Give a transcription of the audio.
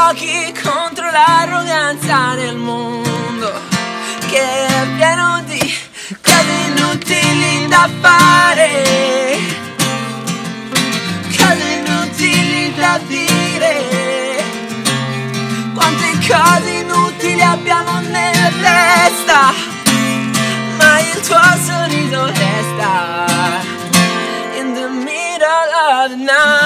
giochi contro l'arroganza del mondo, che è pieno di cose inutili da fare, cose inutili da dire. Quante cose inutili abbiamo nella testa, ma il tuo sorriso resta in the middle of the night.